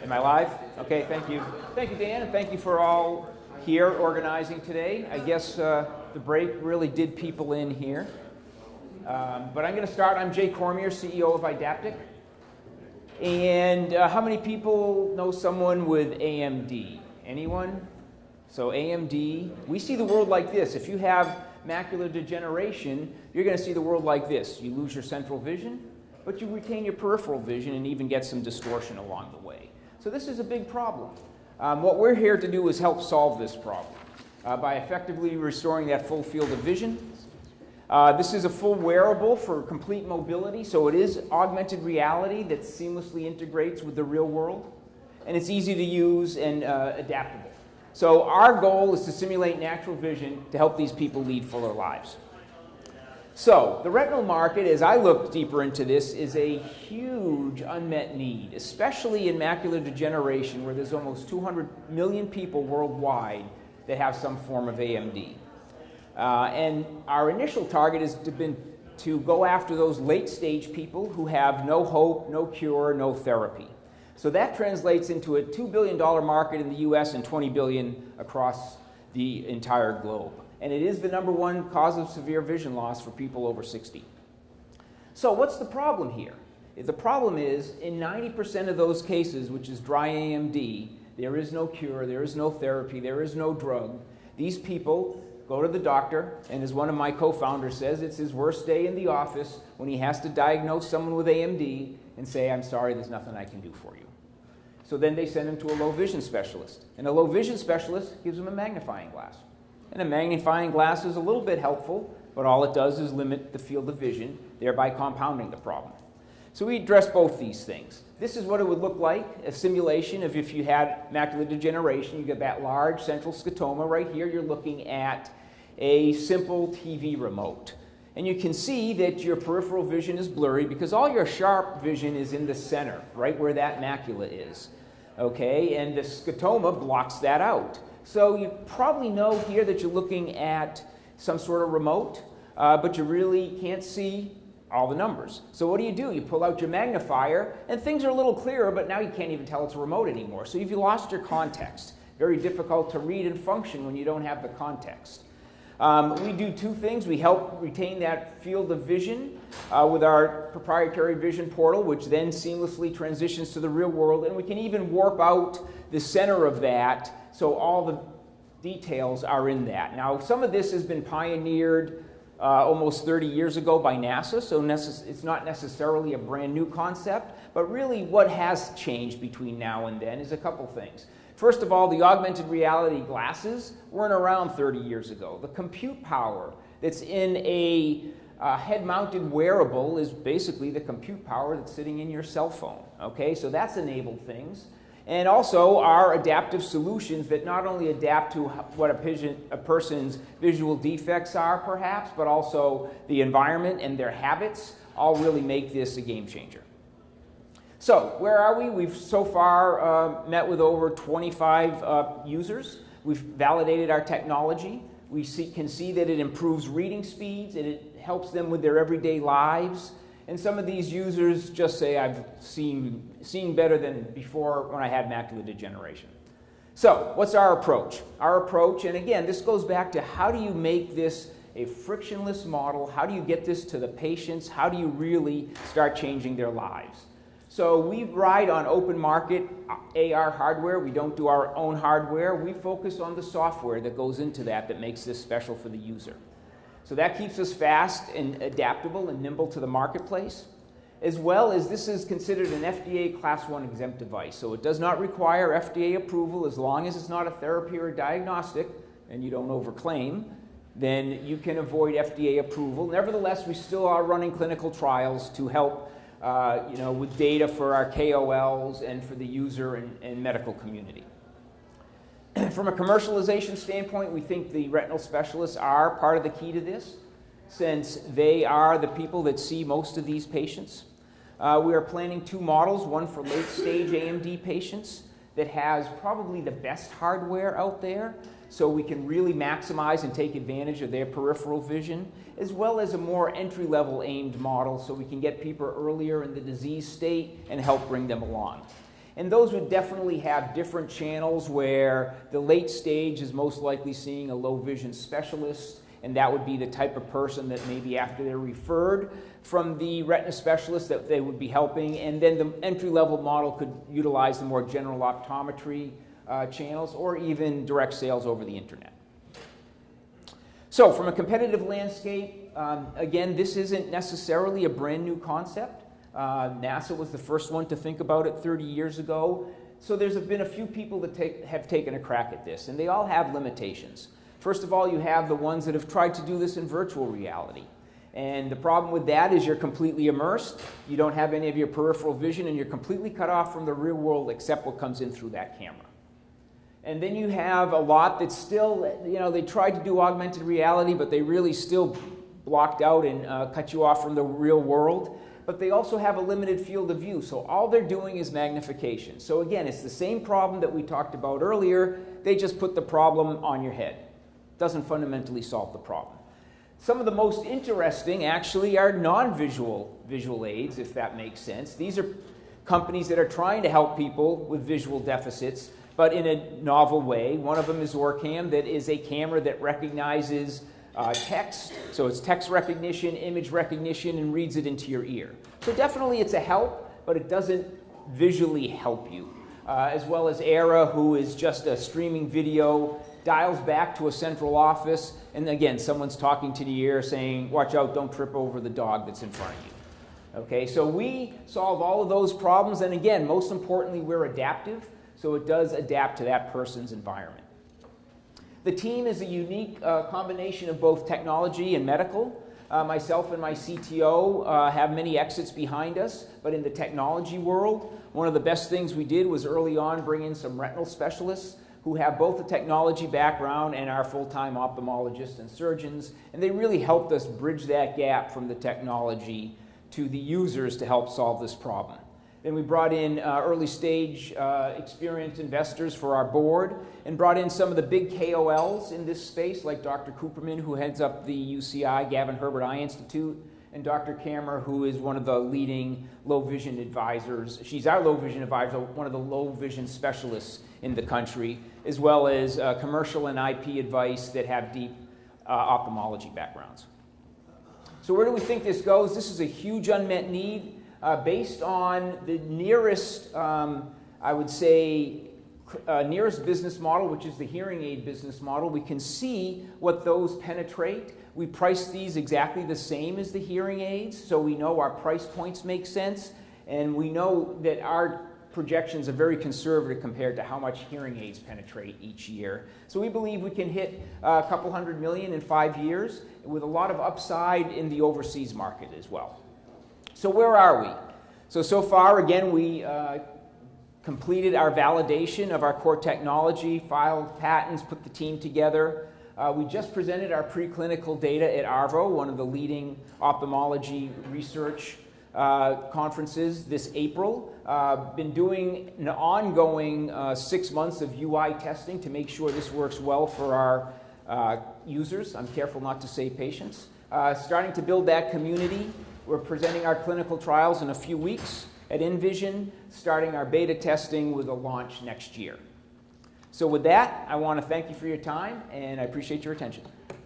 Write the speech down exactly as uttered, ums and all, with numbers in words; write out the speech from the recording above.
Am I live? Okay, thank you. Thank you, Dan, and thank you for all here organizing today. I guess uh, the break really did people in here. Um, but I'm going to start. I'm Jay Cormier, C E O of Idaptic. And uh, how many people know someone with A M D? Anyone? So A M D, we see the world like this. If you have macular degeneration, you're going to see the world like this. You lose your central vision, but you retain your peripheral vision and even get some distortion along the way. So this is a big problem. Um, what we're here to do is help solve this problem uh, by effectively restoring that full field of vision. Uh, this is a full wearable for complete mobility, so it is augmented reality that seamlessly integrates with the real world, and it's easy to use and uh, adaptable. So our goal is to simulate natural vision to help these people lead fuller lives. So the retinal market, as I look deeper into this, is a huge unmet need, especially in macular degeneration, where there's almost two hundred million people worldwide that have some form of A M D. Uh, and our initial target has been to go after those late-stage people who have no hope, no cure, no therapy. So that translates into a two billion dollar market in the U S and twenty billion dollars across the entire globe. And it is the number one cause of severe vision loss for people over sixty. So what's the problem here? The problem is, in ninety percent of those cases, which is dry A M D, there is no cure, there is no therapy, there is no drug. These people go to the doctor, and as one of my co-founders says, it's his worst day in the office when he has to diagnose someone with A M D and say, I'm sorry, there's nothing I can do for you. So then they send him to a low vision specialist. And a low vision specialist gives him a magnifying glass. And a magnifying glass is a little bit helpful, but all it does is limit the field of vision, thereby compounding the problem. So we address both these things. This is what it would look like, a simulation of if you had macular degeneration. You get that large central scotoma right here. You're looking at a simple T V remote. And you can see that your peripheral vision is blurry because all your sharp vision is in the center, right where that macula is. Okay, and the scotoma blocks that out. So you probably know here that you're looking at some sort of remote, uh, but you really can't see all the numbers. So what do you do? You pull out your magnifier, and things are a little clearer, but now you can't even tell it's a remote anymore. So you've lost your context. Very difficult to read and function when you don't have the context. Um, we do two things. We help retain that field of vision uh, with our proprietary vision portal, which then seamlessly transitions to the real world, and we can even warp out the center of that so all the details are in that. Now, some of this has been pioneered uh, almost thirty years ago by NASA, so it's not necessarily a brand new concept, but really what has changed between now and then is a couple things. First of all, the augmented reality glasses weren't around thirty years ago. The compute power that's in a uh, head-mounted wearable is basically the compute power that's sitting in your cell phone. Okay, so that's enabled things. And also our adaptive solutions that not only adapt to what a, pigeon, a person's visual defects are, perhaps, but also the environment and their habits all really make this a game changer. So where are we? We've so far uh, met with over twenty-five uh, users. We've validated our technology. We see, can see that it improves reading speeds, and it helps them with their everyday lives. And some of these users just say, I've seen, seen better than before when I had macular degeneration. So what's our approach? Our approach, and again, this goes back to how do you make this a frictionless model? How do you get this to the patients? How do you really start changing their lives? So we ride on open market A R hardware. We don't do our own hardware. We focus on the software that goes into that that makes this special for the user. So that keeps us fast and adaptable and nimble to the marketplace, as well as this is considered an F D A Class one exempt device. So it does not require F D A approval as long as it's not a therapy or a diagnostic and you don't overclaim, then you can avoid F D A approval. Nevertheless, we still are running clinical trials to help uh, you know, with data for our K O Ls and for the user and, and medical community. From a commercialization standpoint, we think the retinal specialists are part of the key to this, since they are the people that see most of these patients. Uh, we are planning two models, one for late-stage A M D patients that has probably the best hardware out there, so we can really maximize and take advantage of their peripheral vision, as well as a more entry-level aimed model so we can get people earlier in the disease state and help bring them along. And those would definitely have different channels where the late stage is most likely seeing a low vision specialist, and that would be the type of person that maybe after they're referred from the retina specialist that they would be helping. And then the entry-level model could utilize the more general optometry uh, channels or even direct sales over the internet. So from a competitive landscape, um, again, this isn't necessarily a brand new concept. Uh, NASA was the first one to think about it thirty years ago. So there's been a few people that take, have taken a crack at this, and they all have limitations. First of all, you have the ones that have tried to do this in virtual reality. And the problem with that is you're completely immersed, you don't have any of your peripheral vision, and you're completely cut off from the real world except what comes in through that camera. And then you have a lot that still, you know, they tried to do augmented reality, but they really still blocked out and uh, cut you off from the real world. But they also have a limited field of view, so all they're doing is magnification. So again, it's the same problem that we talked about earlier, they just put the problem on your head. Doesn't fundamentally solve the problem. Some of the most interesting actually are non-visual visual aids, if that makes sense. These are companies that are trying to help people with visual deficits, but in a novel way. One of them is Orcam, that is a camera that recognizes Uh, text, so it's text recognition, image recognition, and reads it into your ear. So definitely it's a help, but it doesn't visually help you. Uh, as well as Era, who is just a streaming video, dials back to a central office, and again, someone's talking to the ear saying, watch out, don't trip over the dog that's in front of you. Okay, so we solve all of those problems, and again, most importantly, we're adaptive, so it does adapt to that person's environment. The team is a unique uh, combination of both technology and medical. Uh, myself and my C T O uh, have many exits behind us, but in the technology world, one of the best things we did was early on bring in some retinal specialists who have both a technology background and are full-time ophthalmologists and surgeons, and they really helped us bridge that gap from the technology to the users to help solve this problem. Then we brought in uh, early stage uh, experienced investors for our board and brought in some of the big K O Ls in this space, like Doctor Cooperman, who heads up the U C I Gavin Herbert Eye Institute, and Doctor Kammer, who is one of the leading low vision advisors. She's our low vision advisor, one of the low vision specialists in the country, as well as uh, commercial and I P advice that have deep uh, ophthalmology backgrounds. So where do we think this goes? This is a huge unmet need. Uh, based on the nearest, um, I would say, uh, nearest business model, which is the hearing aid business model, we can see what those penetrate. We price these exactly the same as the hearing aids, so we know our price points make sense, and we know that our projections are very conservative compared to how much hearing aids penetrate each year. So we believe we can hit uh, a couple hundred million in five years, with a lot of upside in the overseas market as well. So where are we? So, so far, again, we uh, completed our validation of our core technology, filed patents, put the team together. Uh, we just presented our preclinical data at ARVO, one of the leading ophthalmology research uh, conferences this April. Uh, been doing an ongoing uh, six months of U I testing to make sure this works well for our uh, users. I'm careful not to say patients. Uh, starting to build that community. We're presenting our clinical trials in a few weeks at Envision, starting our beta testing with a launch next year. So with that, I want to thank you for your time, and I appreciate your attention.